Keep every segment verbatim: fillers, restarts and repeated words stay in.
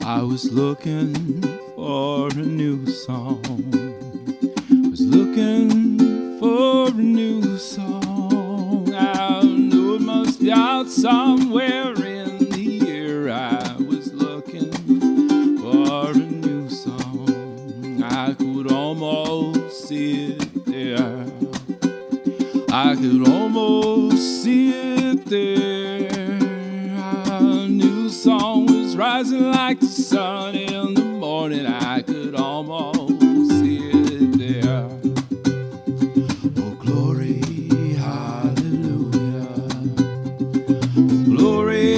I was looking for a new song. Was looking for a new song. I knew it must be out somewhere in the air. I was looking for a new song. I could almost see it there. I could almost see it there. A new song was rising like the sun in the morning. I could almost see it there. Oh, glory, hallelujah. Oh, glory,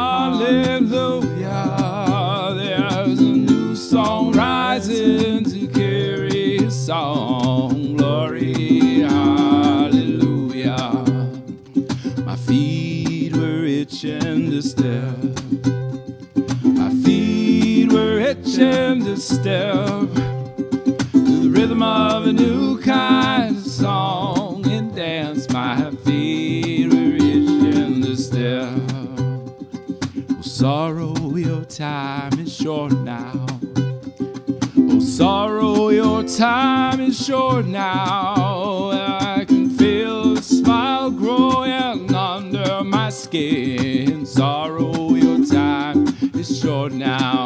hallelujah. There's a new song rising to carry a song. Glory, hallelujah. My feet were itching to step. My feet were itching to step to the rhythm of a new kind of song and dance. My feet were itching to step. Oh, sorrow, your time is short now. Oh, sorrow, your time is short now. I can feel the smile growing under my skin. Sorrow, your time is short now.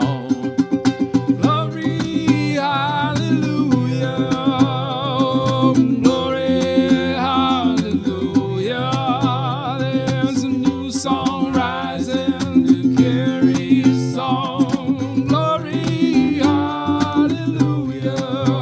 Glory, hallelujah. Glory, hallelujah. There's a new song rising to carry a song. Glory, hallelujah.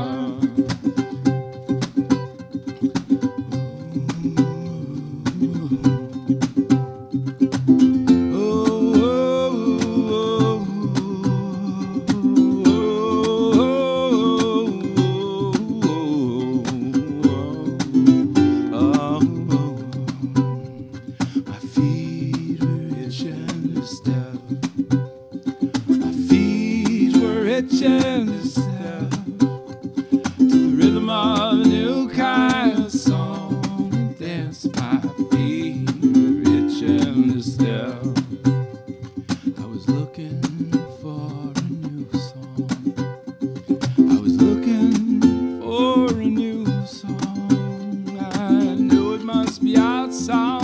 Itching to step to the rhythm of a new kind of song and dance. My feet were itching to step. I was looking for a new song. I was looking for a new song. I knew it must be outside.